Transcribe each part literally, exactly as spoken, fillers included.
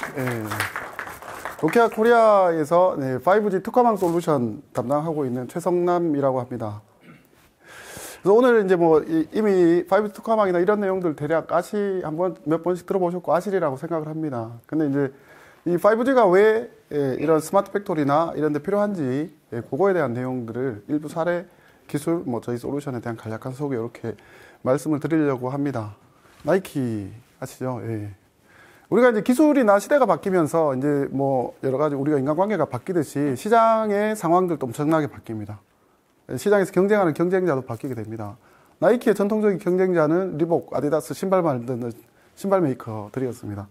예. 노키아 코리아에서 네, 파이브지 특화망 솔루션 담당하고 있는 최성남이라고 합니다. 그래서 오늘 이제 뭐 이미 파이브지 특화망이나 이런 내용들 대략 아시 한번 몇 번씩 들어보셨고 아시리라고 생각을 합니다. 근데 이제 이 파이브지가 왜 예, 이런 스마트 팩토리나 이런 데 필요한지 예, 그거에 대한 내용들을 일부 사례 기술 뭐 저희 솔루션에 대한 간략한 소개 이렇게 말씀을 드리려고 합니다. 나이키 아시죠? 예. 우리가 이제 기술이나 시대가 바뀌면서 이제 뭐 여러 가지 우리가 인간관계가 바뀌듯이 시장의 상황들도 엄청나게 바뀝니다. 시장에서 경쟁하는 경쟁자도 바뀌게 됩니다. 나이키의 전통적인 경쟁자는 리복, 아디다스 신발 만드는 신발 메이커들이었습니다.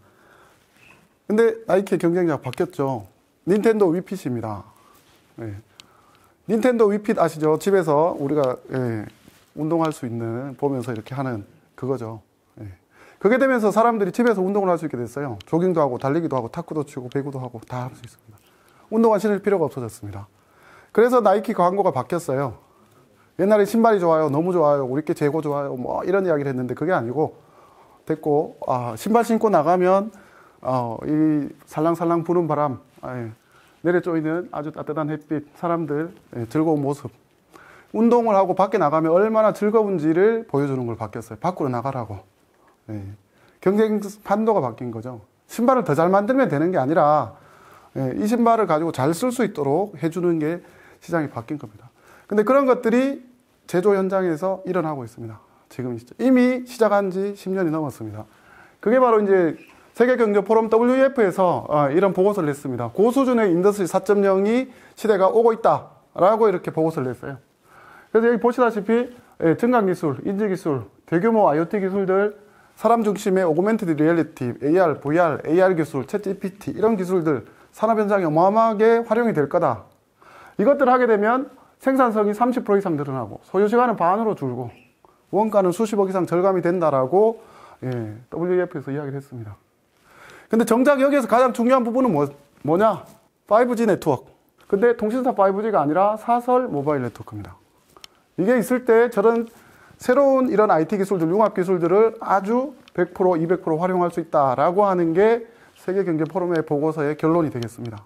근데 나이키의 경쟁자가 바뀌었죠. 닌텐도 위핏입니다. 예. 닌텐도 위핏 아시죠? 집에서 우리가 예, 운동할 수 있는 보면서 이렇게 하는 그거죠. 예. 그게 되면서 사람들이 집에서 운동을 할 수 있게 됐어요. 조깅도 하고 달리기도 하고 탁구도 치고 배구도 하고 다 할 수 있습니다. 운동화 신을 필요가 없어졌습니다. 그래서 나이키 광고가 바뀌었어요. 옛날에 신발이 좋아요, 너무 좋아요, 우리께 재고 좋아요, 뭐 이런 이야기를 했는데 그게 아니고 됐고 아, 신발 신고 나가면 어, 이 살랑살랑 부는 바람, 아, 내려쪼이는 아주 따뜻한 햇빛, 사람들 예, 즐거운 모습, 운동을 하고 밖에 나가면 얼마나 즐거운지를 보여주는 걸 바뀌었어요. 밖으로 나가라고. 예. 경쟁 판도가 바뀐 거죠. 신발을 더 잘 만들면 되는 게 아니라 예, 이 신발을 가지고 잘 쓸 수 있도록 해주는 게 시장이 바뀐 겁니다. 근데 그런 것들이 제조 현장에서 일어나고 있습니다. 지금 이미 시작한 지 십 년이 넘었습니다. 그게 바로 이제 세계경제포럼 더블유이에프에서 어, 이런 보고서를 냈습니다. 고수준의 인더스트리 사 점 영이 시대가 오고 있다라고 이렇게 보고서를 냈어요. 그래서 여기 보시다시피 예, 증강기술, 인지기술, 대규모 아이오티 기술들, 사람 중심의 오그멘티드 리얼리티, 에이알, 브이알, 에이알 기술, 챗지피티 이런 기술들 산업 현장에 어마어마하게 활용이 될 거다. 이것들을 하게 되면 생산성이 삼십 퍼센트 이상 늘어나고 소요시간은 반으로 줄고 원가는 수십억 이상 절감이 된다라고 예, 더블유이에프에서 이야기를 했습니다. 근데 정작 여기에서 가장 중요한 부분은 뭐, 뭐냐? 파이브지 네트워크. 근데 통신사 파이브지가 아니라 사설 모바일 네트워크입니다. 이게 있을 때 저런 새로운 이런 아이티 기술들, 융합 기술들을 아주 백 퍼센트, 이백 퍼센트 활용할 수 있다라고 하는 게 세계경제포럼의 보고서의 결론이 되겠습니다.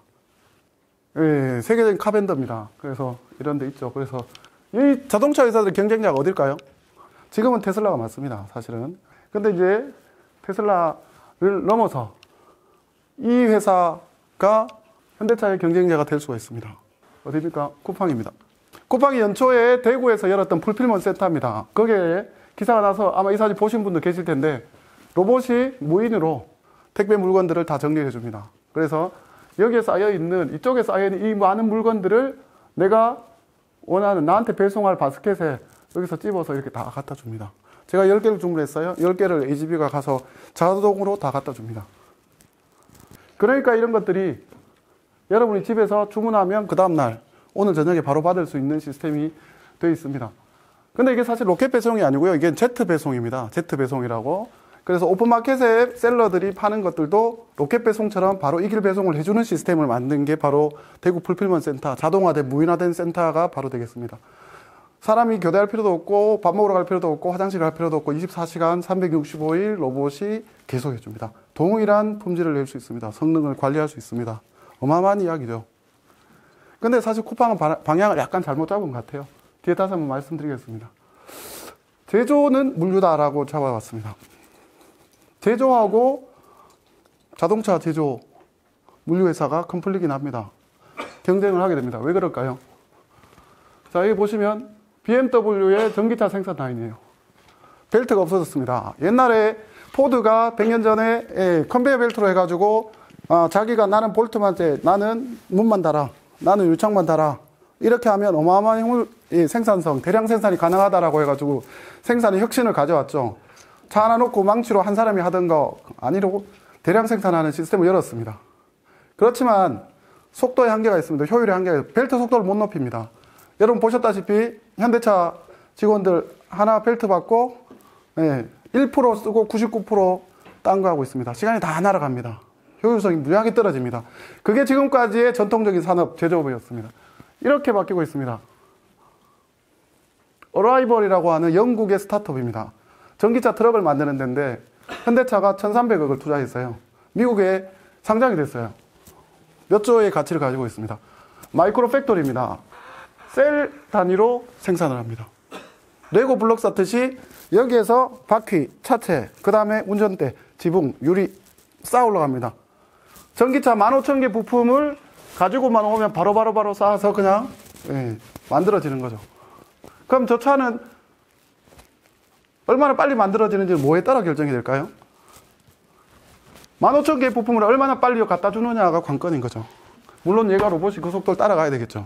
예, 세계적인 카벤더입니다. 그래서 이런 데 있죠. 그래서 이 자동차 회사들 경쟁자가 어딜까요? 지금은 테슬라가 맞습니다. 사실은. 근데 이제 테슬라를 넘어서 이 회사가 현대차의 경쟁자가 될 수가 있습니다. 어디입니까? 쿠팡입니다. 쿠팡이 연초에 대구에서 열었던 풀필먼트 센터입니다. 거기에 기사가 나서 아마 이 사진 보신 분도 계실 텐데 로봇이 무인으로 택배 물건들을 다 정리해 줍니다. 그래서 여기에 쌓여있는, 이쪽에 쌓여있는 이 많은 물건들을 내가 원하는, 나한테 배송할 바스켓에 여기서 찝어서 이렇게 다 갖다 줍니다. 제가 열 개를 주문했어요. 열 개를 에이지비가 가서 자동으로 다 갖다 줍니다. 그러니까 이런 것들이 여러분이 집에서 주문하면 그 다음날 오늘 저녁에 바로 받을 수 있는 시스템이 되어 있습니다. 근데 이게 사실 로켓 배송이 아니고요. 이게 제트 배송입니다. 제트 배송이라고. 그래서 오픈마켓에 셀러들이 파는 것들도 로켓 배송처럼 바로 이 길 배송을 해주는 시스템을 만든 게 바로 대구 풀필먼트 센터, 자동화된 무인화된 센터가 바로 되겠습니다. 사람이 교대할 필요도 없고 밥 먹으러 갈 필요도 없고 화장실 갈 필요도 없고 이십사 시간 삼백육십오 일 로봇이 계속 해줍니다. 동일한 품질을 낼 수 있습니다. 성능을 관리할 수 있습니다. 어마어마한 이야기죠. 근데 사실 쿠팡은 방향을 약간 잘못 잡은 것 같아요. 뒤에 다시 한번 말씀드리겠습니다. 제조는 물류다라고 잡아왔습니다. 제조하고 자동차 제조 물류회사가 컴플리긴 합니다. 경쟁을 하게 됩니다. 왜 그럴까요? 자, 여기 보시면 비엠더블유의 전기차 생산 라인이에요. 벨트가 없어졌습니다. 옛날에 포드가 백 년 전에 예, 컨베이어 벨트로 해가지고 아, 자기가 나는 볼트만 돼, 나는 문만 달아, 나는 유창만 달아 이렇게 하면 어마어마한 효율, 예, 생산성, 대량 생산이 가능하다라고 해가지고 생산의 혁신을 가져왔죠. 차 하나 놓고 망치로 한 사람이 하던 거 아니로 대량 생산하는 시스템을 열었습니다. 그렇지만 속도에 한계가 있습니다. 효율에 한계가 있습니다. 벨트 속도를 못 높입니다. 여러분 보셨다시피 현대차 직원들 하나 벨트 받고 예, 일 퍼센트 쓰고 구십구 퍼센트 딴 거 하고 있습니다. 시간이 다 날아갑니다. 효율성이 무지하게 떨어집니다. 그게 지금까지의 전통적인 산업 제조업이었습니다. 이렇게 바뀌고 있습니다. 어라이벌이라고 하는 영국의 스타트업입니다. 전기차 트럭을 만드는 데인데 현대차가 천삼백억을 투자했어요. 미국의 상장이 됐어요. 몇 조의 가치를 가지고 있습니다. 마이크로 팩토리입니다. 셀 단위로 생산을 합니다. 레고 블록 쌓듯이 여기에서 바퀴, 차체, 그 다음에 운전대, 지붕, 유리 쌓아 올라갑니다. 전기차 만 오천 개 부품을 가지고만 오면 바로바로 바로 바로 쌓아서 그냥 예, 만들어지는 거죠. 그럼 저 차는 얼마나 빨리 만들어지는지 뭐에 따라 결정이 될까요? 만 오천 개의 부품을 얼마나 빨리 갖다 주느냐가 관건인 거죠. 물론 얘가 로봇이 그 속도를 따라가야 되겠죠.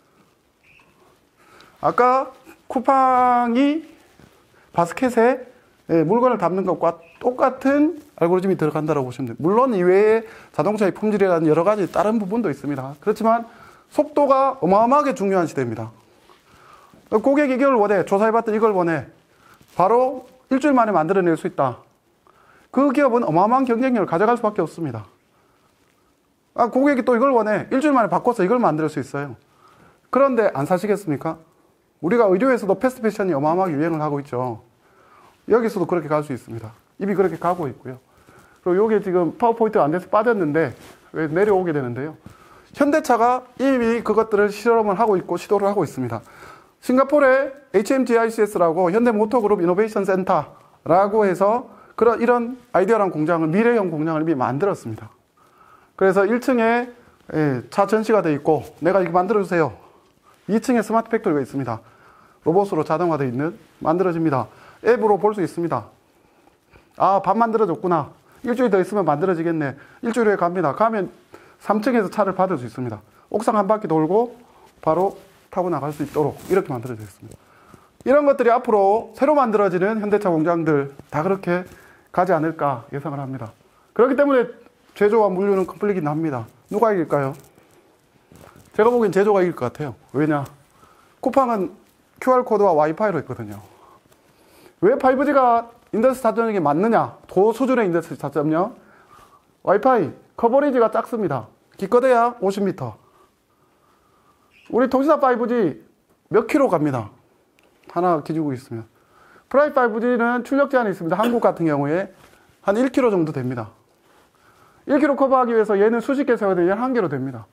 아까 쿠팡이 바스켓에 물건을 담는 것과 똑같은 알고리즘이 들어간다고 보시면 돼요. 물론 이외에 자동차의 품질이라는 여러 가지 다른 부분도 있습니다. 그렇지만 속도가 어마어마하게 중요한 시대입니다. 고객이 이걸 원해, 조사해봤더니 이걸 원해. 바로 일주일 만에 만들어낼 수 있다. 그 기업은 어마어마한 경쟁력을 가져갈 수밖에 없습니다. 아, 고객이 또 이걸 원해. 일주일 만에 바꿔서 이걸 만들 수 있어요. 그런데 안 사시겠습니까? 우리가 의료에서도 패스트 패션이 어마어마하게 유행을 하고 있죠. 여기서도 그렇게 갈 수 있습니다. 입이 그렇게 가고 있고요. 그리고 이게 지금 파워포인트가 안 돼서 빠졌는데 왜 내려오게 되는데요. 현대차가 이미 그것들을 실험을 하고 있고 시도를 하고 있습니다. 싱가포르의 에이치엠지아이씨에스라고 현대모터그룹 이노베이션 센터라고 해서 그런 이런 아이디어란 공장을 미래형 공장을 이미 만들었습니다. 그래서 일 층에 차 전시가 되어 있고 내가 이거 만들어주세요. 이 층에 스마트 팩토리가 있습니다. 로봇으로 자동화되어 있는 만들어집니다. 앱으로 볼 수 있습니다. 아, 밥 만들어졌구나. 일주일 더 있으면 만들어지겠네. 일주일 후에 갑니다. 가면 삼 층에서 차를 받을 수 있습니다. 옥상 한 바퀴 돌고 바로 타고 나갈 수 있도록 이렇게 만들어져 있습니다. 이런 것들이 앞으로 새로 만들어지는 현대차 공장들 다 그렇게 가지 않을까 예상을 합니다. 그렇기 때문에 제조와 물류는 컴플리트 납니다. 누가 이길까요? 제가 보기엔 제조가 이길 것 같아요. 왜냐? 쿠팡은 큐알코드와 와이파이로 있거든요. 왜 파이브지가 인더스트리 사 점 영에 맞느냐? 도 수준의 인더스트리 사 점 영. 와이파이 커버리지가 작습니다. 기껏해야 오십 미터. 우리 통신사 파이브지 몇 킬로 갑니다. 하나 기주고 있으면. 프라이 파이브지는 출력 제한이 있습니다. 한국 같은 경우에 한 일 킬로미터 정도 됩니다. 일 킬로미터 커버하기 위해서 얘는 수십 개 세워야 되는데 얘는 한 개로 됩니다.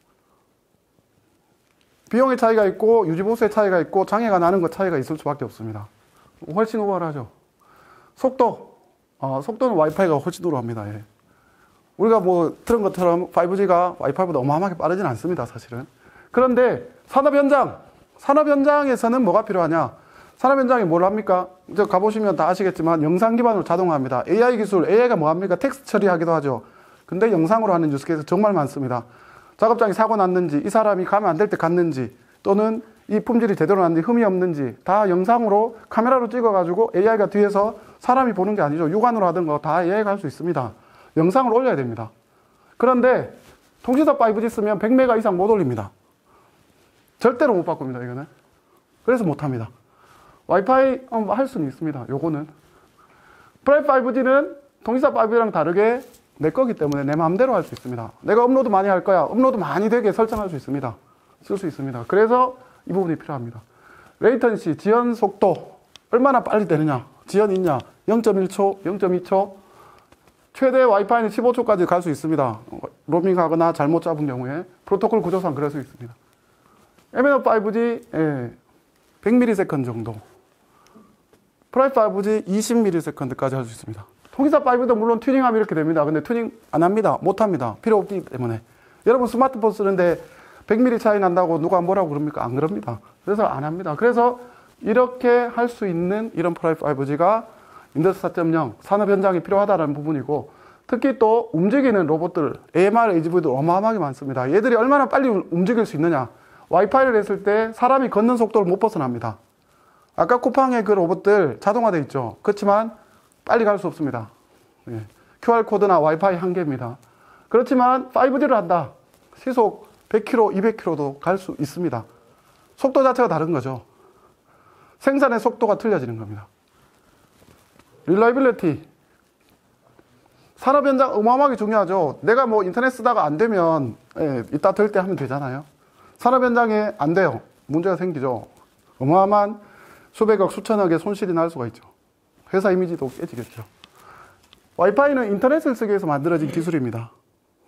비용의 차이가 있고 유지보수의 차이가 있고 장애가 나는 것 차이가 있을 수밖에 없습니다. 훨씬 우월하죠. 속도, 어, 속도는 와이파이가 훨씬 우월합니다. 예. 우리가 뭐 들은 것처럼 파이브지가 와이파이보다 어마어마하게 빠르진 않습니다. 사실은. 그런데 산업 현장, 산업 현장에서는 뭐가 필요하냐? 산업 현장에 뭘 합니까? 이제 가보시면 다 아시겠지만 영상 기반으로 자동화합니다. 에이아이 기술, 에이아이가 뭐 합니까? 텍스트 처리하기도 하죠. 근데 영상으로 하는 뉴스케이스 정말 많습니다. 작업장이 사고 났는지, 이 사람이 가면 안 될 때 갔는지, 또는 이 품질이 제대로 났는지, 흠이 없는지 다 영상으로 카메라로 찍어가지고 에이아이가 뒤에서 사람이 보는 게 아니죠. 육안으로 하던 거 다 에이아이가 할 수 있습니다. 영상을 올려야 됩니다. 그런데 통신사 파이브지 쓰면 백 메가 이상 못 올립니다. 절대로 못 바꿉니다. 이거는. 그래서 못합니다. 와이파이 할 수는 있습니다. 요거는. 프라이 파이브지는 통신사 파이브지랑 다르게 내 거기 때문에 내 마음대로 할 수 있습니다. 내가 업로드 많이 할 거야. 업로드 많이 되게 설정할 수 있습니다. 쓸 수 있습니다. 그래서 이 부분이 필요합니다. 레이턴시, 지연 속도 얼마나 빨리 되느냐. 지연이 있냐. 영 점 일 초, 영 점 이 초. 최대 와이파이는 십오 초까지 갈 수 있습니다. 로밍하거나 잘못 잡은 경우에. 프로토콜 구조상 그럴 수 있습니다. 엠엔오 파이브지 예, 백 밀리세컨드 정도. 프라이 파이브지 이십 밀리세컨드까지 할 수 있습니다. 통신사 파이브도 물론 튜닝하면 이렇게 됩니다. 근데 튜닝 안 합니다. 못 합니다. 필요 없기 때문에. 여러분 스마트폰 쓰는데 백 밀리세컨드 차이 난다고 누가 뭐라고 그럽니까? 안 그럽니다. 그래서 안 합니다. 그래서 이렇게 할 수 있는 이런 프라이 파이브지가 인더스트리 사 점 영 산업 현장이 필요하다는 부분이고, 특히 또 움직이는 로봇들, 에이엠알, 에이지브이도 어마어마하게 많습니다. 얘들이 얼마나 빨리 움직일 수 있느냐. 와이파이를 했을 때 사람이 걷는 속도를 못 벗어납니다. 아까 쿠팡의 그 로봇들 자동화되어 있죠. 그렇지만 빨리 갈 수 없습니다. 예. 큐알코드나 와이파이 한계입니다. 그렇지만 파이브지를 한다. 시속 백 킬로미터, 이백 킬로미터도 갈 수 있습니다. 속도 자체가 다른 거죠. 생산의 속도가 틀려지는 겁니다. 릴라이빌리티. 산업 현장 어마어마하게 중요하죠. 내가 뭐 인터넷 쓰다가 안 되면 예, 이따 될 때 하면 되잖아요. 산업 현장에 안 돼요. 문제가 생기죠. 어마어마한 수백억, 수천억의 손실이 날 수가 있죠. 회사 이미지도 깨지겠죠. 와이파이는 인터넷을 쓰기 위해서 만들어진 기술입니다.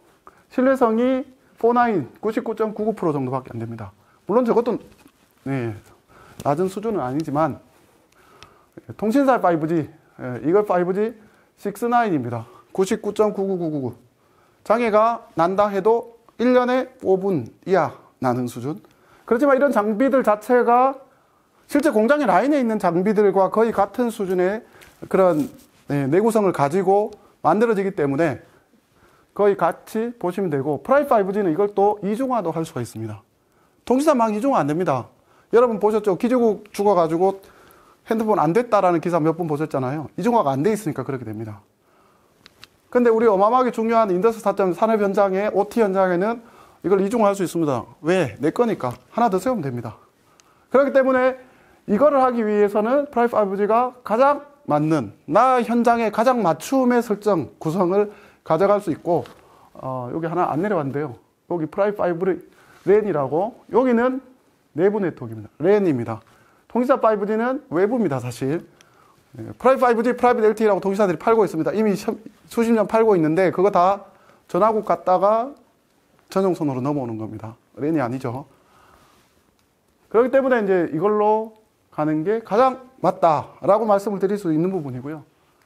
신뢰성이 사십구, 구십구 점 구구 퍼센트 정도밖에 안 됩니다. 물론 저것도 네, 낮은 수준은 아니지만 통신사 파이브지, 이걸 파이브지 육십구입니다. 구십구 점 구구구구구. 장애가 난다 해도 일 년에 오 분 이하 나는 수준. 그렇지만 이런 장비들 자체가 실제 공장의 라인에 있는 장비들과 거의 같은 수준의 그런 네, 내구성을 가지고 만들어지기 때문에 거의 같이 보시면 되고, 프라이 파이브지는 이걸 또 이중화도 할 수가 있습니다. 통신사 막 이중화 안 됩니다. 여러분 보셨죠? 기지국 죽어가지고 핸드폰 안 됐다라는 기사 몇 번 보셨잖아요. 이중화가 안 돼 있으니까 그렇게 됩니다. 근데 우리 어마어마하게 중요한 인더스트리 사 점 산업 현장에, 오티 현장에는 이걸 이중화할 수 있습니다. 왜? 내 거니까 하나 더 세우면 됩니다. 그렇기 때문에 이거를 하기 위해서는 프라이 파이브지가 가장 맞는, 나 현장에 가장 맞춤의 설정, 구성을 가져갈 수 있고, 어, 여기 하나 안 내려왔는데요. 여기 프라이 파이브 랜이라고, 여기는 내부 네트워크입니다. 랜입니다. 통신사 파이브지는 외부입니다, 사실. 프라이 파이브지, 프라이빗 엘티이라고 통신사들이 팔고 있습니다. 이미 수십 년 팔고 있는데, 그거 다 전화국 갔다가 전용선으로 넘어오는 겁니다. 랜이 아니죠. 그렇기 때문에 이제 이걸로 가는 게 가장 맞다라고 말씀을 드릴 수 있는 부분이고요.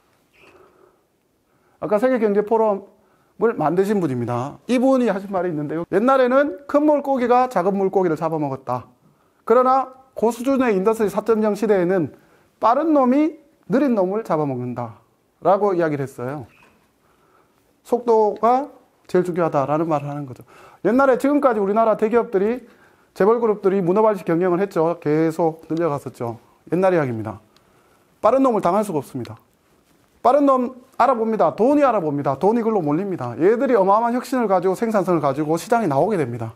아까 세계경제포럼을 만드신 분입니다. 이분이 하신 말이 있는데요. 옛날에는 큰 물고기가 작은 물고기를 잡아먹었다. 그러나 고수준의 인더스트리 사 점 영 시대에는 빠른 놈이 느린 놈을 잡아먹는다 라고 이야기를 했어요. 속도가 제일 중요하다라는 말을 하는 거죠. 옛날에 지금까지 우리나라 대기업들이, 재벌그룹들이 문어발식 경영을 했죠. 계속 늘려갔었죠. 옛날 이야기입니다. 빠른 놈을 당할 수가 없습니다. 빠른 놈 알아봅니다. 돈이 알아봅니다. 돈이 글로 몰립니다. 얘들이 어마어마한 혁신을 가지고 생산성을 가지고 시장에 나오게 됩니다.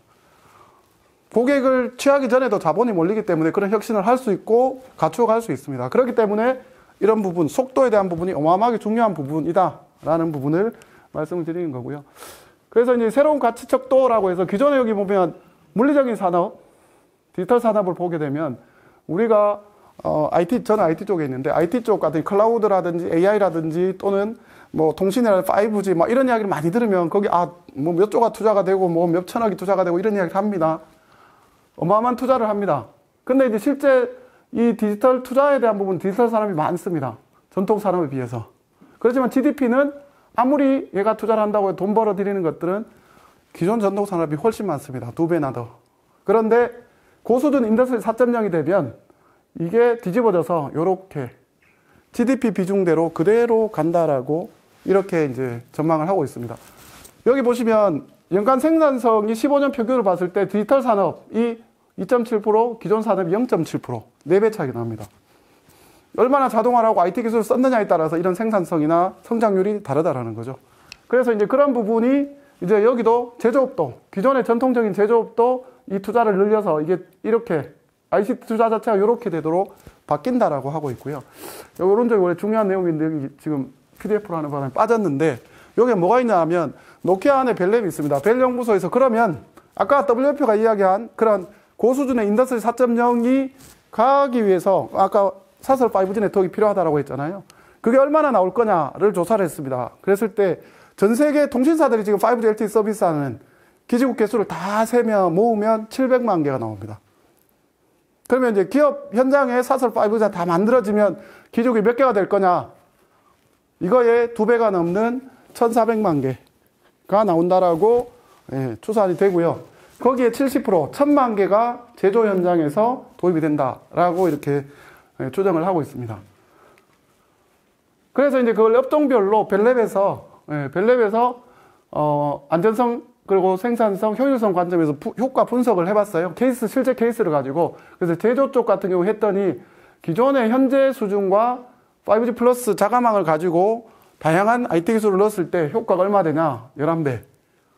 고객을 취하기 전에도 자본이 몰리기 때문에 그런 혁신을 할 수 있고 갖추어갈 수 있습니다. 그렇기 때문에 이런 부분, 속도에 대한 부분이 어마어마하게 중요한 부분이다라는 부분을 말씀을 드리는 거고요. 그래서 이제 새로운 가치 척도라고 해서 기존에 여기 보면 물리적인 산업, 디지털 산업을 보게 되면 우리가 어, 아이티, 저는 아이티 쪽에 있는데 아이티 쪽 같은 클라우드라든지 에이아이라든지 또는 뭐 통신이나 파이브지 막 이런 이야기를 많이 들으면 거기 아, 뭐 몇 조가 투자가 되고 뭐 몇 천억이 투자가 되고 이런 이야기를 합니다. 어마어마한 투자를 합니다. 근데 이제 실제 이 디지털 투자에 대한 부분, 디지털 산업이 많습니다. 전통 산업에 비해서. 그렇지만 지디피는 아무리 얘가 투자를 한다고 해도 돈 벌어들이는 것들은 기존 전통 산업이 훨씬 많습니다. 두 배나 더. 그런데 고수준 인더스트리 사 점 영이 되면 이게 뒤집어져서 이렇게 지디피 비중대로 그대로 간다라고 이렇게 이제 전망을 하고 있습니다. 여기 보시면 연간 생산성이 십오 년 평균을 봤을 때 디지털 산업이 이 점 칠 퍼센트, 기존 산업이 영 점 칠 퍼센트, 네 배 차이가 납니다. 얼마나 자동화를 하고 아이티 기술을 썼느냐에 따라서 이런 생산성이나 성장률이 다르다라는 거죠. 그래서 이제 그런 부분이 이제 여기도 제조업도, 기존의 전통적인 제조업도 이 투자를 늘려서 이게 이렇게 아이씨티 투자 자체가 이렇게 되도록 바뀐다라고 하고 있고요. 이런 쪽이 원래 중요한 내용인데 여기 지금 피디에프로 하는 바람에 빠졌는데 여기에 뭐가 있냐 하면 노키아 안에 벨랩이 있습니다. 벨 연구소에서 그러면 아까 더블유에프가 이야기한 그런 고수준의 인더스트리 사 점 영이 가기 위해서 아까 사설 파이브지 네트워크가 필요하다고 했잖아요. 그게 얼마나 나올 거냐를 조사를 했습니다. 그랬을 때 전 세계 통신사들이 지금 파이브지 엘티이 서비스하는 기지국 개수를 다 세면 모으면 칠백만 개가 나옵니다. 그러면 이제 기업 현장에 사설 파이브지가 다 만들어지면 기지국이 몇 개가 될 거냐? 이거에 두 배가 넘는 천사백만 개가 나온다라고 예, 추산이 되고요. 거기에 칠십 퍼센트, 천만 개가 제조 현장에서 도입이 된다라고 이렇게 예, 추정을 하고 있습니다. 그래서 이제 그걸 업종별로 벨랩에서 예, 벨랩에서 어, 안전성 그리고 생산성, 효율성 관점에서 부, 효과 분석을 해봤어요. 케이스, 실제 케이스를 가지고. 그래서 제조 쪽 같은 경우 했더니 기존의 현재 수준과 파이브지 플러스 자가망을 가지고 다양한 아이티 기술을 넣었을 때 효과가 얼마 되냐? 열한 배.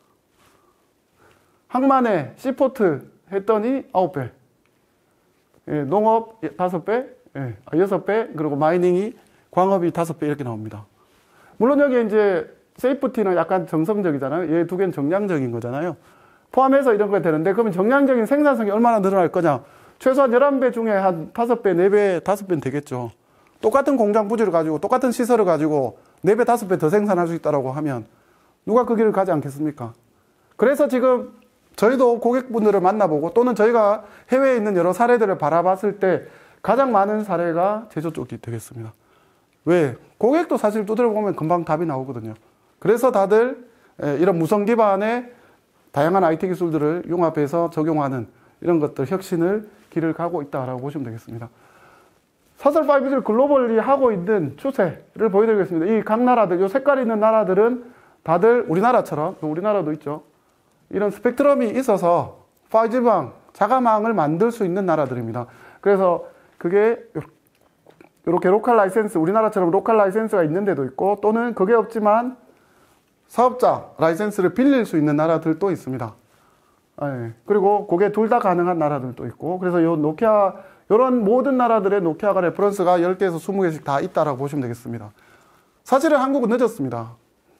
항만에 C포트 했더니 아홉 배. 예, 농업 다섯 배, 예, 여섯 배, 그리고 마이닝이, 광업이 다섯 배 이렇게 나옵니다. 물론 여기 이제 세이프티는 약간 정성적이잖아요. 얘 두 개는 정량적인 거잖아요. 포함해서 이런 거 되는데 그러면 정량적인 생산성이 얼마나 늘어날 거냐? 최소한 열한 배 중에 한 다섯 배, 네 배, 다섯 배는 되겠죠. 똑같은 공장 부지를 가지고 똑같은 시설을 가지고 네 배, 다섯 배 더 생산할 수 있다고 하면 누가 그 길을 가지 않겠습니까? 그래서 지금 저희도 고객분들을 만나보고 또는 저희가 해외에 있는 여러 사례들을 바라봤을 때 가장 많은 사례가 제조 쪽이 되겠습니다. 왜? 고객도 사실 두드려 보면 금방 답이 나오거든요. 그래서 다들 이런 무선 기반의 다양한 아이티 기술들을 융합해서 적용하는 이런 것들 혁신을 길을 가고 있다라고 보시면 되겠습니다. 사설 파이브지를 글로벌리 하고 있는 추세를 보여드리겠습니다. 이 각 나라들, 이 색깔이 있는 나라들은 다들 우리나라처럼, 우리나라도 있죠. 이런 스펙트럼이 있어서 파이브지망, 자가망을 만들 수 있는 나라들입니다. 그래서 그게 이렇게 로컬 라이센스, 우리나라처럼 로컬 라이센스가 있는 데도 있고 또는 그게 없지만 사업자 라이센스를 빌릴 수 있는 나라들도 있습니다. 네. 그리고 그게 둘 다 가능한 나라들도 있고 그래서 요 노키아 이런 모든 나라들의 노키아가 레퍼런스가 열 개에서 스무 개씩 다 있다라고 보시면 되겠습니다. 사실은 한국은 늦었습니다.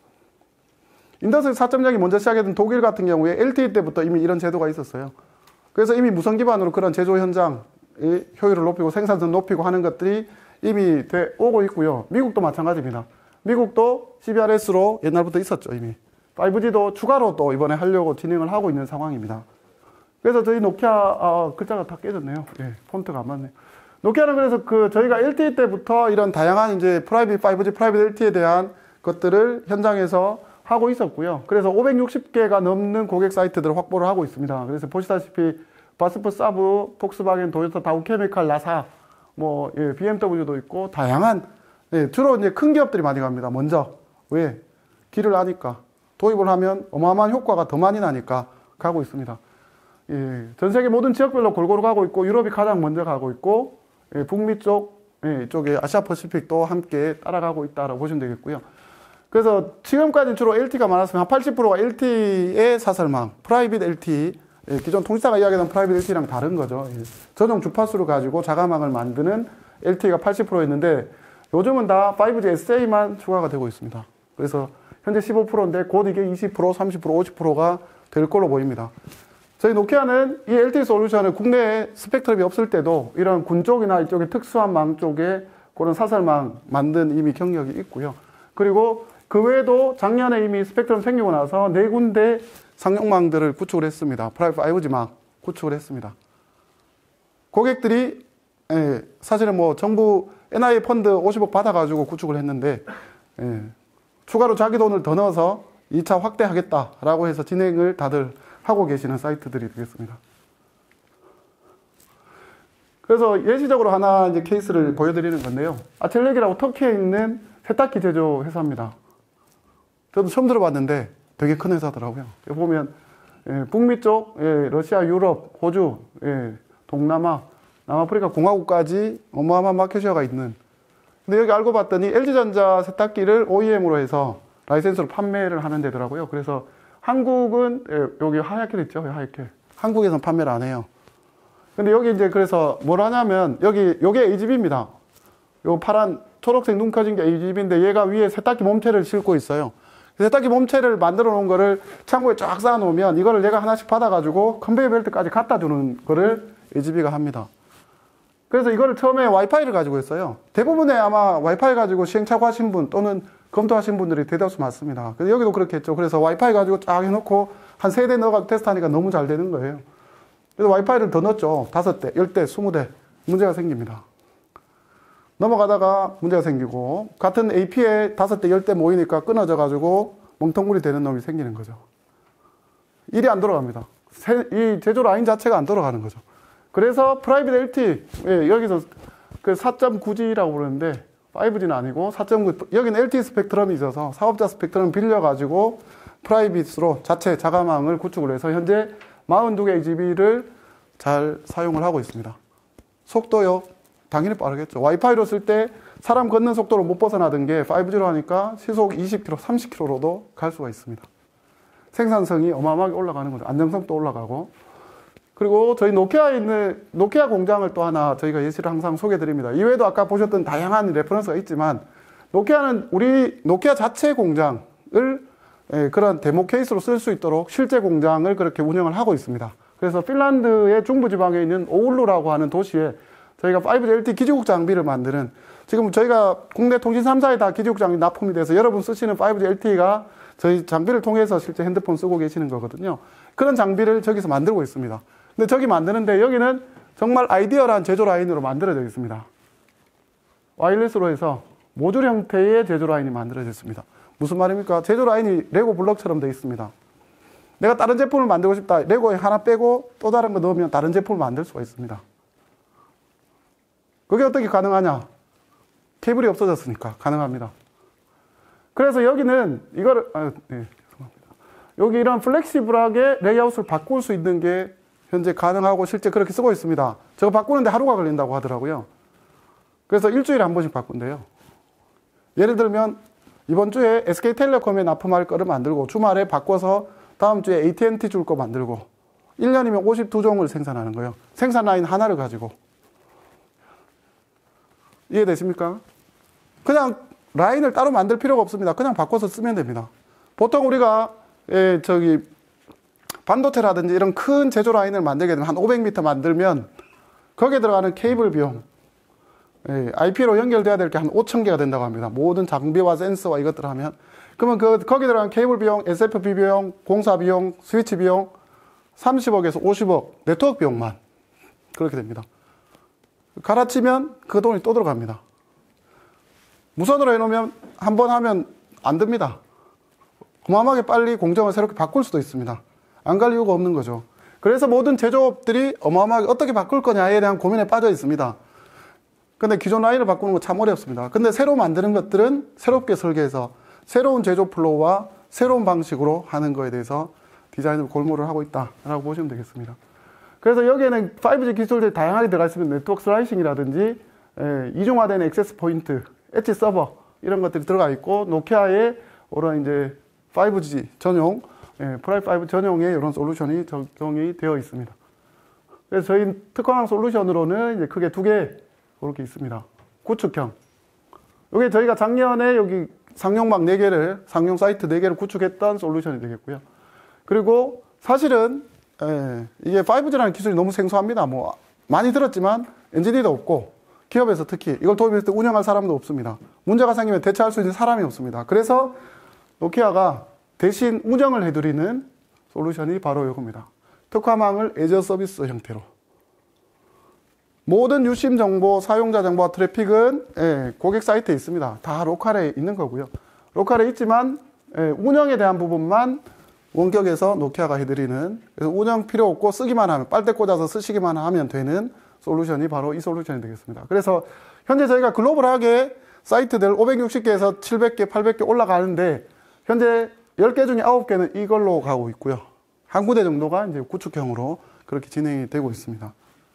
인더스트리 사 점 영이 먼저 시작했던 독일 같은 경우에 엘티이 때부터 이미 이런 제도가 있었어요. 그래서 이미 무선 기반으로 그런 제조 현장의 효율을 높이고 생산성 높이고 하는 것들이 이미 돼 오고 있고요. 미국도 마찬가지입니다. 미국도 씨비알에스로 옛날부터 있었죠, 이미. 파이브지도 추가로 또 이번에 하려고 진행을 하고 있는 상황입니다. 그래서 저희 노키아, 아, 글자가 다 깨졌네요. 예, 폰트가 안 맞네요. 노키아는 그래서 그 저희가 엘티이 때부터 이런 다양한 이제 프라이빗, 파이브지, 프라이빗 엘티이에 대한 것들을 현장에서 하고 있었고요. 그래서 오백육십 개가 넘는 고객 사이트들을 확보를 하고 있습니다. 그래서 보시다시피 바스프, 사브, 폭스바겐, 도요타, 다우케미칼, 나사, 뭐, 예, 비엠더블유도 있고, 다양한, 예, 주로 이제 큰 기업들이 많이 갑니다. 먼저. 왜? 길을 아니까. 도입을 하면 어마어마한 효과가 더 많이 나니까 가고 있습니다. 예, 전 세계 모든 지역별로 골고루 가고 있고, 유럽이 가장 먼저 가고 있고, 예, 북미 쪽, 예, 이쪽에 아시아 퍼시픽도 함께 따라가고 있다라고 보시면 되겠고요. 그래서 지금까지 주로 엘티이가 많았으면 한 팔십 퍼센트가 엘티이의 사설망, 프라이빗 엘티이, 예, 기존 통신사가 이야기하던 프라이빗 엘티이랑 다른 거죠. 예, 전용 주파수를 가지고 자가망을 만드는 엘티이가 팔십 퍼센트였는데 요즘은 다 파이브지 에스에이만 추가가 되고 있습니다. 그래서 현재 십오 퍼센트인데 곧 이게 이십 퍼센트, 삼십 퍼센트, 오십 퍼센트가 될 걸로 보입니다. 저희 노키아는 이 엘티이 솔루션을 국내에 스펙트럼이 없을 때도 이런 군 쪽이나 이쪽에 특수한 망 쪽에 그런 사설망 만든 이미 경력이 있고요. 그리고 그 외에도 작년에 이미 스펙트럼 생기고 나서 네 군데 상용망들을 구축을 했습니다. 프라이빗 파이브지망 구축을 했습니다. 고객들이 예, 사실은 뭐 정부 엔아이에이 펀드 오십억 받아가지고 구축을 했는데 예, 추가로 자기 돈을 더 넣어서 이 차 확대하겠다라고 해서 진행을 다들 하고 계시는 사이트들이 되겠습니다. 그래서 예시적으로 하나 이제 케이스를 보여드리는 건데요. 아첼렉이라고 터키에 있는 세탁기 제조 회사입니다. 저도 처음 들어봤는데 되게 큰 회사더라고요. 여기 보면 예, 북미 쪽, 예, 러시아, 유럽, 호주, 예, 동남아, 남아프리카 공화국까지 어마어마한 마켓시어가 있는. 근데 여기 알고 봤더니 엘지전자 세탁기를 오이엠으로 해서 라이센스로 판매를 하는 데더라고요. 그래서 한국은 예, 여기 하얗게 됐죠, 하얗게. 한국에서는 판매를 안 해요. 근데 여기 이제 그래서 뭘 하냐면 여기 요게 에이지비입니다. 요 파란 초록색 눈 커진 게 에이지비인데 얘가 위에 세탁기 몸체를 싣고 있어요. 세탁기 몸체를 만들어 놓은 거를 창고에 쫙 쌓아 놓으면 이거를 내가 하나씩 받아가지고 컨베이어 벨트까지 갖다 주는 거를 에이지비가 합니다. 그래서 이거를 처음에 와이파이를 가지고 있어요. 대부분의 아마 와이파이 가지고 시행착오 하신 분 또는 검토하신 분들이 대다수 많습니다. 그래서 여기도 그렇게 했죠. 그래서 와이파이 가지고 쫙 해놓고 한 세 대 넣어가지고 테스트하니까 너무 잘 되는 거예요. 그래서 와이파이를 더 넣었죠. 다섯 대, 열 대, 스무 대. 문제가 생깁니다. 넘어가다가 문제가 생기고 같은 에이피에 다섯 대, 열 대 모이니까 끊어져가지고 멍텅구리 되는 놈이 생기는 거죠. 일이 안 돌아갑니다. 이 제조 라인 자체가 안 돌아가는 거죠. 그래서 프라이빗 엘티이, 예, 여기서 그 사 점 구 지라고 부르는데 파이브지는 아니고 사 점 구, 여기는 엘티이 스펙트럼이 있어서 사업자 스펙트럼 빌려가지고 프라이빗으로 자체 자가망을 구축을 해서 현재 사십이 개 에이지비를 잘 사용을 하고 있습니다. 속도요, 당연히 빠르겠죠. 와이파이로 쓸 때 사람 걷는 속도로 못 벗어나던 게 파이브지로 하니까 시속 이십 킬로미터, 삼십 킬로미터로도 갈 수가 있습니다. 생산성이 어마어마하게 올라가는 거죠. 안정성도 올라가고. 그리고 저희 노키아에 있는 노키아 공장을 또 하나 저희가 예시를 항상 소개해 드립니다. 이외에도 아까 보셨던 다양한 레퍼런스가 있지만 노키아는 우리 노키아 자체 공장을 예, 그런 데모 케이스로 쓸 수 있도록 실제 공장을 그렇게 운영을 하고 있습니다. 그래서 핀란드의 중부지방에 있는 오울루라고 하는 도시에 저희가 파이브지 엘티이 기지국 장비를 만드는, 지금 저희가 국내 통신 삼 사에 다 기지국 장비 납품이 돼서 여러분 쓰시는 파이브지 엘티이가 저희 장비를 통해서 실제 핸드폰 쓰고 계시는 거거든요. 그런 장비를 저기서 만들고 있습니다. 근데 저기 만드는데 여기는 정말 아이디어란 제조 라인으로 만들어져 있습니다. 와이어리스로 해서 모듈 형태의 제조 라인이 만들어졌습니다. 무슨 말입니까? 제조 라인이 레고 블럭처럼 되어 있습니다. 내가 다른 제품을 만들고 싶다. 레고에 하나 빼고 또 다른 거 넣으면 다른 제품을 만들 수가 있습니다. 그게 어떻게 가능하냐? 케이블이 없어졌으니까 가능합니다. 그래서 여기는 이거를, 아, 네, 죄송합니다. 여기 이런 플렉시블하게 레이아웃을 바꿀 수 있는 게 현재 가능하고 실제 그렇게 쓰고 있습니다. 저거 바꾸는데 하루가 걸린다고 하더라고요. 그래서 일주일에 한 번씩 바꾼대요. 예를 들면 이번 주에 에스케이텔레콤에 납품할 거를 만들고 주말에 바꿔서 다음 주에 에이티앤티 줄 거 만들고 일 년이면 오십이 종을 생산하는 거예요. 생산 라인 하나를 가지고. 이해되십니까? 그냥 라인을 따로 만들 필요가 없습니다. 그냥 바꿔서 쓰면 됩니다. 보통 우리가 예, 저기 반도체라든지 이런 큰 제조 라인을 만들게 되면 한 오백 미터 만들면 거기에 들어가는 케이블 비용, 예, 아이피로 연결돼야 될 게 한 오천 개가 된다고 합니다. 모든 장비와 센서와 이것들을 하면. 그러면 그, 거기 들어가는 케이블 비용, 에스에프피 비용, 공사 비용, 스위치 비용 삼십억에서 오십억, 네트워크 비용만 그렇게 됩니다. 갈아치면 그 돈이 또 들어갑니다. 무선으로 해놓으면 한 번 하면 안 됩니다. 어마어마하게 빨리 공정을 새롭게 바꿀 수도 있습니다. 안 갈 이유가 없는 거죠. 그래서 모든 제조업들이 어마어마하게 어떻게 바꿀 거냐에 대한 고민에 빠져 있습니다. 근데 기존 라인을 바꾸는 거 참 어렵습니다. 근데 새로 만드는 것들은 새롭게 설계해서 새로운 제조 플로우와 새로운 방식으로 하는 거에 대해서 디자인을 골몰을 하고 있다라고 보시면 되겠습니다. 그래서 여기에는 파이브지 기술들이 다양하게 들어가 있으면 네트워크 슬라이싱이라든지 예, 이중화된 액세스 포인트, 엣지 서버 이런 것들이 들어가 있고 노키아의 이런 이제 파이브지 전용, 예, 프라이 파이브 전용의 이런 솔루션이 적용이 되어 있습니다. 그래서 저희 특화형 솔루션으로는 이제 크게 두 개 그렇게 있습니다. 구축형. 여기 저희가 작년에 여기 상용막 네 개를, 상용 사이트 네 개를 구축했던 솔루션이 되겠고요. 그리고 사실은 예, 이게 파이브지라는 기술이 너무 생소합니다. 뭐 많이 들었지만 엔지니어도 없고 기업에서 특히 이걸 도입했을 때 운영할 사람도 없습니다. 문제가 생기면 대처할 수 있는 사람이 없습니다. 그래서 노키아가 대신 운영을 해드리는 솔루션이 바로 이겁니다. 특화망을 애저 서비스 형태로. 모든 유심 정보, 사용자 정보와 트래픽은 예, 고객 사이트에 있습니다. 다 로컬에 있는 거고요. 로컬에 있지만 예, 운영에 대한 부분만 원격에서 노키아가 해드리는, 그래서 운영 필요 없고 쓰기만 하면, 빨대 꽂아서 쓰시기만 하면 되는 솔루션이 바로 이 솔루션이 되겠습니다. 그래서 현재 저희가 글로벌하게 사이트들 오백육십 개에서 칠백 개, 팔백 개 올라가는데 현재 열 개 중에 아홉 개는 이걸로 가고 있고요. 한 군데 정도가 이제 구축형으로 그렇게 진행이 되고 있습니다.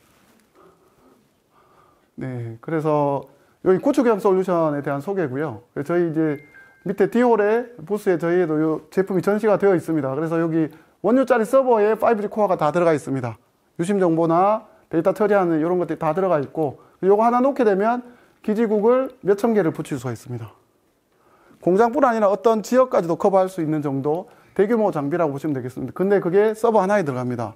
네, 그래서 여기 구축형 솔루션에 대한 소개고요. 저희 이제 밑에 디홀의 부스에 저희에도 이 제품이 전시가 되어 있습니다. 그래서 여기 원유짜리 서버에 파이브지 코어가 다 들어가 있습니다. 유심 정보나 데이터 처리하는 이런 것들이 다 들어가 있고, 요거 하나 놓게 되면 기지국을 몇천 개를 붙일 수가 있습니다. 공장뿐 아니라 어떤 지역까지도 커버할 수 있는 정도 대규모 장비라고 보시면 되겠습니다. 근데 그게 서버 하나에 들어갑니다.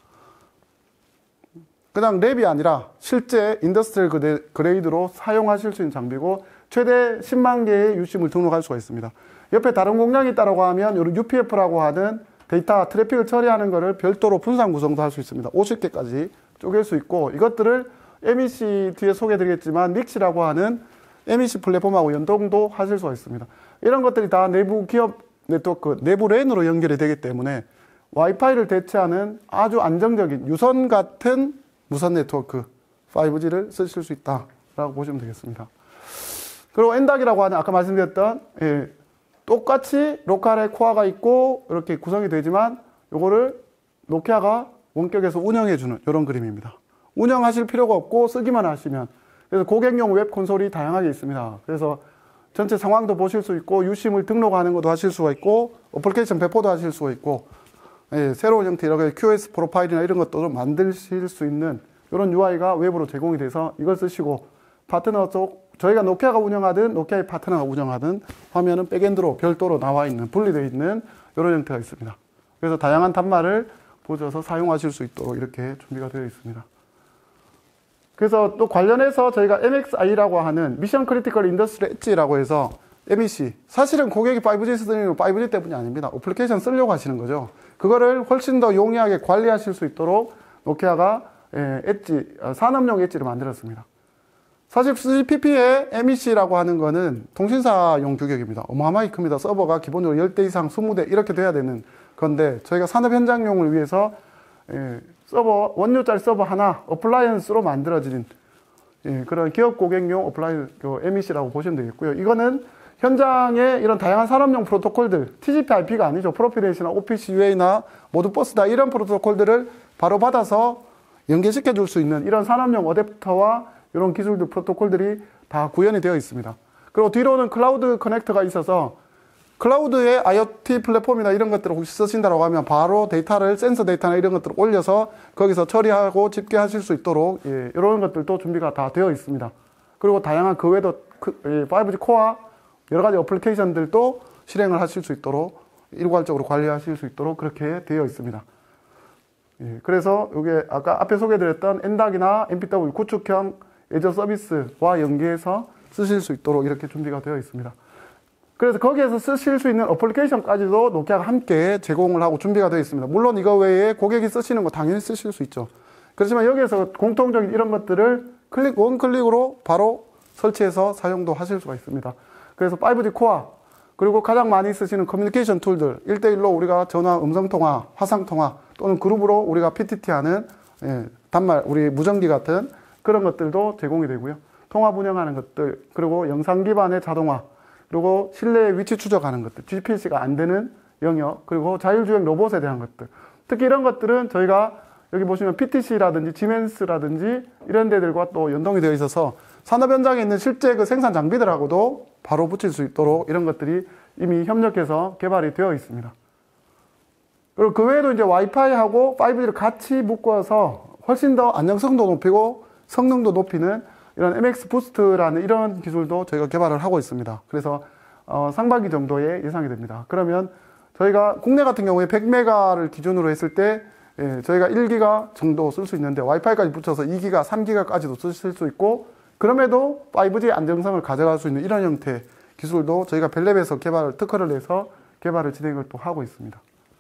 그냥 랩이 아니라 실제 인더스트리얼 그레이드로 사용하실 수 있는 장비고 최대 십만 개의 유심을 등록할 수가 있습니다. 옆에 다른 공장이 있다고 하면 이런 유피에프라고 하는 데이터 트래픽을 처리하는 것을 별도로 분산 구성도 할 수 있습니다. 오십 개까지 쪼갤 수 있고, 이것들을 엠이씨 뒤에 소개해드리겠지만 닉시라고 하는 엠이씨 플랫폼하고 연동도 하실 수가 있습니다. 이런 것들이 다 내부 기업 네트워크, 내부 랜으로 연결이 되기 때문에 와이파이를 대체하는 아주 안정적인 유선 같은 무선 네트워크 파이브지를 쓰실 수 있다라고 보시면 되겠습니다. 그리고 엔닥이라고 하는 아까 말씀드렸던 예, 똑같이 로컬에 코어가 있고 이렇게 구성이 되지만 요거를 노키아가 원격에서 운영해주는 이런 그림입니다. 운영하실 필요가 없고 쓰기만 하시면, 그래서 고객용 웹 콘솔이 다양하게 있습니다. 그래서 전체 상황도 보실 수 있고 유심을 등록하는 것도 하실 수가 있고 어플리케이션 배포도 하실 수가 있고 예, 새로운 형태 이렇게 큐에스 프로파일이나 이런 것도 만드실 수 있는 이런 유아이가 외부로 제공이 돼서 이걸 쓰시고, 파트너 쪽 저희가 노키아가 운영하든 노키아의 파트너가 운영하든 화면은 백엔드로 별도로 나와 있는, 분리되어 있는 이런 형태가 있습니다. 그래서 다양한 단말을 보셔서 사용하실 수 있도록 이렇게 준비가 되어 있습니다. 그래서 또 관련해서 저희가 엠엑스아이라고 하는 미션 크리티컬 인더스트리 엣지라고 해서 엠이씨. 사실은 고객이 파이브지 쓰는 건 파이브지 때문이 아닙니다. 어플리케이션 쓰려고 하시는 거죠. 그거를 훨씬 더 용이하게 관리하실 수 있도록 노키아가 예, 엣지, 산업용 엣지를 만들었습니다. 사실 씨피피의 엠이씨라고 하는 거는 통신사용 규격입니다. 어마어마하게 큽니다. 서버가 기본적으로 십 대 이상, 이십 대 이렇게 돼야 되는 건데 저희가 산업 현장용을 위해서 예, 서버, 원료짜리 서버 하나 어플라이언스로 만들어진 예, 그런 기업 고객용 어플라이언스 엠이씨라고 보시면 되겠고요. 이거는 현장에 이런 다양한 산업용 프로토콜들, 티씨피 아이피가 아니죠. 프로피레이시나 오피씨 유에이나 모드버스다 이런 프로토콜들을 바로 받아서 연계시켜 줄 수 있는 이런 산업용 어댑터와 이런 기술들, 프로토콜들이 다 구현이 되어 있습니다. 그리고 뒤로는 클라우드 커넥터가 있어서 클라우드의 아이오티 플랫폼이나 이런 것들을 혹시 쓰신다고 하면 바로 데이터를, 센서 데이터나 이런 것들을 올려서 거기서 처리하고 집계하실 수 있도록 예, 이런 것들도 준비가 다 되어 있습니다. 그리고 다양한 그 외에도 파이브지 코어 여러 가지 어플리케이션들도 실행을 하실 수 있도록 일괄적으로 관리하실 수 있도록 그렇게 되어 있습니다. 예, 그래서 이게 아까 앞에 소개드렸던 엔닥이나 엠피더블유 구축형 애저 서비스와 연계해서 쓰실 수 있도록 이렇게 준비가 되어 있습니다. 그래서 거기에서 쓰실 수 있는 어플리케이션까지도 노키아가 함께 제공을 하고 준비가 되어 있습니다. 물론 이거 외에 고객이 쓰시는 거 당연히 쓰실 수 있죠. 그렇지만 여기에서 공통적인 이런 것들을 클릭, 원클릭으로 바로 설치해서 사용도 하실 수가 있습니다. 그래서 파이브지 코어, 그리고 가장 많이 쓰시는 커뮤니케이션 툴들, 일 대일로 우리가 전화, 음성통화, 화상통화, 또는 그룹으로 우리가 피티티 하는, 예, 단말, 우리 무전기 같은 그런 것들도 제공이 되고요. 통화 분영하는 것들, 그리고 영상 기반의 자동화, 그리고 실내 위치 추적하는 것들, 지피에스가 안 되는 영역, 그리고 자율주행 로봇에 대한 것들. 특히 이런 것들은 저희가 여기 보시면 피티씨라든지 지멘스라든지 이런 데들과 또 연동이 되어 있어서 산업 현장에 있는 실제 그 생산 장비들하고도 바로 붙일 수 있도록 이런 것들이 이미 협력해서 개발이 되어 있습니다. 그리고 그 외에도 이제 와이파이하고 파이브지를 같이 묶어서 훨씬 더 안정성도 높이고 성능도 높이는 이런 엠엑스 부스트라는 이런 기술도 저희가 개발을 하고 있습니다. 그래서 어, 상반기 정도에 예상이 됩니다. 그러면 저희가 국내 같은 경우에 백 메가를 기준으로 했을 때 예, 저희가 일 기가 정도 쓸 수 있는데 와이파이까지 붙여서 이 기가, 삼 기가까지도 쓰실 수 있고 그럼에도 파이브지 안정성을 가져갈 수 있는 이런 형태의 기술도 저희가 벨랩에서 개발을, 특허를 내서 개발을 진행을 또 하고 있습니다.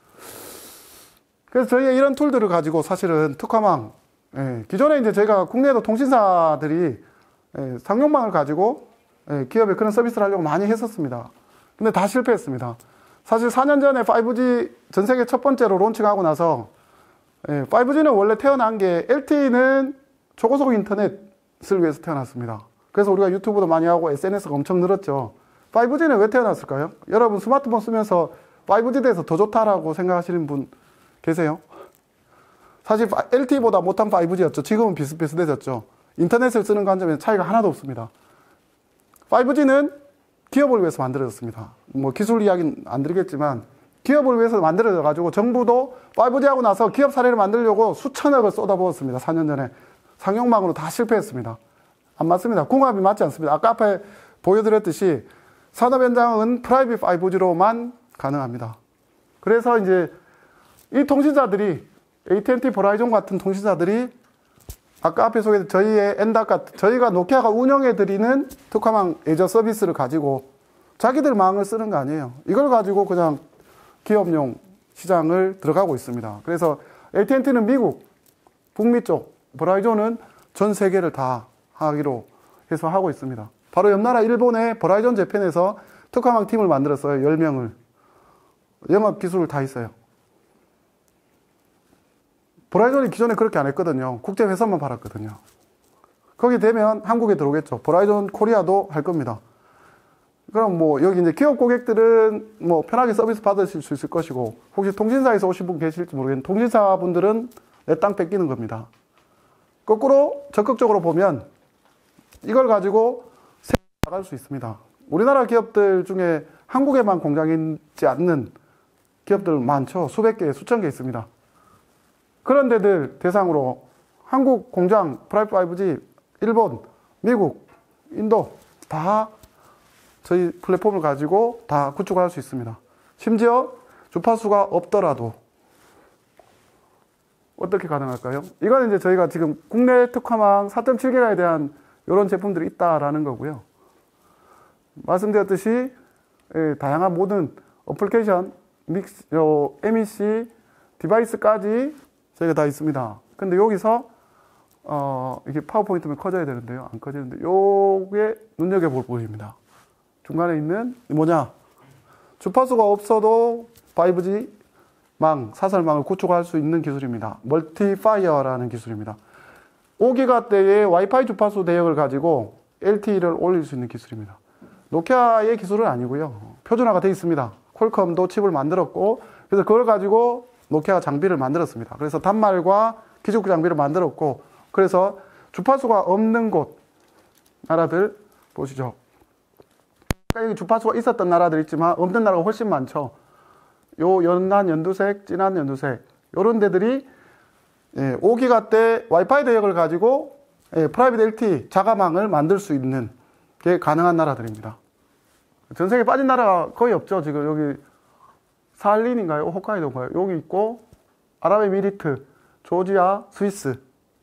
그래서 저희가 이런 툴들을 가지고 사실은 특화망, 예, 기존에 이제 저희가 국내에도 통신사들이 예, 상용망을 가지고 예, 기업에 그런 서비스를 하려고 많이 했었습니다. 근데 다 실패했습니다. 사실 사 년 전에 파이브지 전 세계 첫 번째로 론칭하고 나서 예, 파이브지는 원래 태어난 게 엘티이는 초고속 인터넷을 위해서 태어났습니다. 그래서 우리가 유튜브도 많이 하고 에스엔에스가 엄청 늘었죠. 파이브지는 왜 태어났을까요? 여러분 스마트폰 쓰면서 파이브지 대해서 더 좋다라고 생각하시는 분 계세요? 사실 엘티이보다 못한 파이브지였죠. 지금은 비슷비슷해졌죠. 인터넷을 쓰는 관점에서 차이가 하나도 없습니다. 파이브지는 기업을 위해서 만들어졌습니다. 뭐 기술 이야기는 안 드리겠지만 기업을 위해서 만들어져 가지고 정부도 파이브지 하고 나서 기업 사례를 만들려고 수천억을 쏟아부었습니다. 사 년 전에. 상용망으로 다 실패했습니다. 안 맞습니다. 궁합이 맞지 않습니다. 아까 앞에 보여드렸듯이 산업 현장은 프라이빗 파이브지로만 가능합니다. 그래서 이제 이 통신사들이 에이티앤티, 버라이존 같은 통신사들이 아까 앞에 소개된 저희의 엔닥 같은, 저희가 노키아가 운영해드리는 특화망 애저 서비스를 가지고 자기들 망을 쓰는 거 아니에요. 이걸 가지고 그냥 기업용 시장을 들어가고 있습니다. 그래서 에이티앤티는 미국, 북미 쪽, 버라이존은 전 세계를 다 하기로 해서 하고 있습니다. 바로 옆나라 일본의 버라이존 재팬에서 특화망 팀을 만들었어요. 열 명을. 영업 기술을 다 있어요. 버라이존이 기존에 그렇게 안 했거든요. 국제 회선만 팔았거든요. 거기 되면 한국에 들어오겠죠. 버라이존 코리아도 할 겁니다. 그럼 뭐 여기 이제 기업 고객들은 뭐 편하게 서비스 받으실 수 있을 것이고 혹시 통신사에서 오신 분 계실지 모르겠는데 통신사 분들은 내 땅 뺏기는 겁니다. 거꾸로 적극적으로 보면 이걸 가지고 세계에 나갈 수 있습니다. 우리나라 기업들 중에 한국에만 공장이 있지 않는 기업들 많죠. 수백 개, 수천 개 있습니다. 그런 데들 대상으로 한국 공장, 프라이빗 파이브지, 일본, 미국, 인도 다 저희 플랫폼을 가지고 다 구축을 할 수 있습니다. 심지어 주파수가 없더라도 어떻게 가능할까요? 이건 이제 저희가 지금 국내 특화망 사 점 칠 기가에 대한 이런 제품들이 있다라는 거고요. 말씀드렸듯이 예, 다양한 모든 어플리케이션, 믹스, 요, 엠이씨, 디바이스까지 저희가 다 있습니다. 근데 여기서 어, 이게 파워포인트면 커져야 되는데요. 안 커지는데 요게 눈여겨볼 부분입니다. 중간에 있는 뭐냐? 주파수가 없어도 파이브지 망, 사설망을 구축할 수 있는 기술입니다. 멀티파이어라는 기술입니다. 오 기가대의 와이파이 주파수 대역을 가지고 엘티이를 올릴 수 있는 기술입니다. 노키아의 기술은 아니고요. 표준화가 되어 있습니다. 퀄컴도 칩을 만들었고, 그래서 그걸 가지고 노키아가 장비를 만들었습니다. 그래서 단말과 기축 장비를 만들었고, 그래서 주파수가 없는 곳, 나라들 보시죠. 여기 주파수가 있었던 나라들 있지만 없는 나라가 훨씬 많죠. 요 연한 연두색, 진한 연두색, 요런 데들이 예, 오 기가대 와이파이 대역을 가지고 예, 프라이빗 엘티이 자가망을 만들 수 있는 게 가능한 나라들입니다. 전 세계에 빠진 나라가 거의 없죠. 지금 여기 살린인가요? 홋카이도인가요? 여기 있고 아랍에미리트, 조지아, 스위스.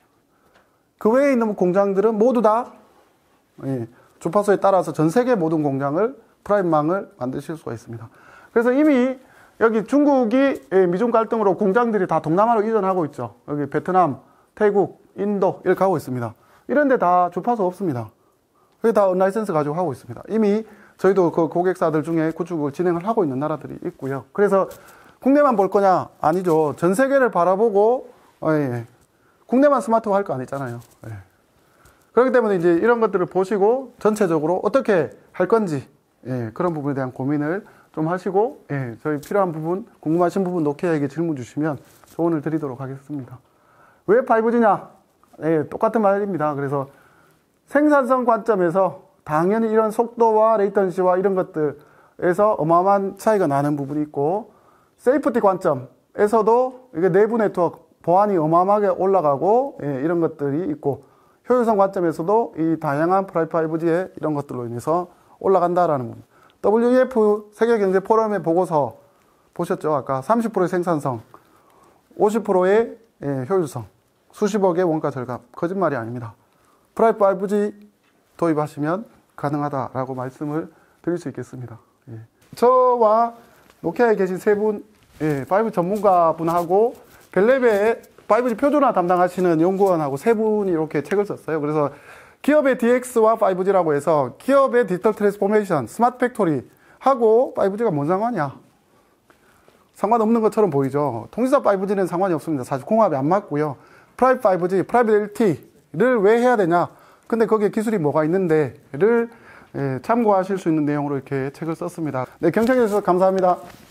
그 외에 있는 공장들은 모두 다 예, 주파수에 따라서 전 세계 모든 공장을 프라이빗망을 만드실 수가 있습니다. 그래서 이미 여기 중국이 미중 갈등으로 공장들이 다 동남아로 이전하고 있죠. 여기 베트남, 태국, 인도 이렇게 하고 있습니다. 이런 데 다 주파수 없습니다. 여기 다 언라이센스 가지고 하고 있습니다. 이미 저희도 그 고객사들 중에 구축을 진행을 하고 있는 나라들이 있고요. 그래서 국내만 볼 거냐? 아니죠. 전 세계를 바라보고 어, 예. 국내만 스마트화 할 거 아니잖아요. 예. 그렇기 때문에 이제 이런 것들을 보시고 전체적으로 어떻게 할 건지 예, 그런 부분에 대한 고민을 좀 하시고 예, 저희 필요한 부분, 궁금하신 부분 노키아에게 질문 주시면 조언을 드리도록 하겠습니다. 왜 파이브지냐? 예, 똑같은 말입니다. 그래서 생산성 관점에서 당연히 이런 속도와 레이턴시와 이런 것들에서 어마어마한 차이가 나는 부분이 있고, 세이프티 관점에서도 이게 내부 네트워크 보안이 어마어마하게 올라가고 예, 이런 것들이 있고, 효율성 관점에서도 이 다양한 프라이빗 파이브지의 이런 것들로 인해서 올라간다라는 부분. 더블유이에프 세계경제 포럼의 보고서 보셨죠? 아까 삼십 퍼센트의 생산성, 오십 퍼센트의 예, 효율성, 수십억의 원가 절감. 거짓말이 아닙니다. 프라이빗 파이브지 도입하시면 가능하다라고 말씀을 드릴 수 있겠습니다. 예. 저와 노키아에 계신 세 분, 예, 파이브 전문가분하고 벨레베의 파이브지 표준화 담당하시는 연구원하고 세 분이 이렇게 책을 썼어요. 그래서 기업의 디엑스와 파이브지라고 해서 기업의 디지털 트랜스포메이션, 스마트 팩토리 하고 파이브지가 뭔 상관이야? 상관없는 것처럼 보이죠. 통신사 파이브지는 상관이 없습니다. 사실 공합이 안 맞고요. 프라이빗 파이브지, 프라이빗 엘티이를 왜 해야 되냐? 근데 거기에 기술이 뭐가 있는데를 예, 참고하실 수 있는 내용으로 이렇게 책을 썼습니다. 네, 경청해 주셔서 감사합니다.